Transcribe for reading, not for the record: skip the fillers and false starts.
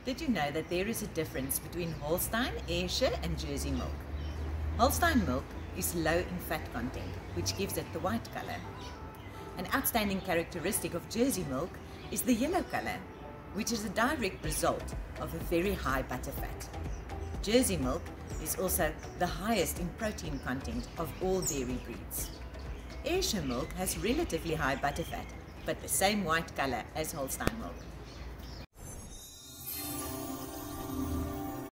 Did you know that there is a difference between Holstein, Ayrshire and Jersey milk? Holstein milk is low in fat content, which gives it the white color. An outstanding characteristic of Jersey milk is the yellow color, which is a direct result of a very high butterfat. Jersey milk is also the highest in protein content of all dairy breeds. Ayrshire milk has relatively high butterfat, but the same white color as Holstein milk.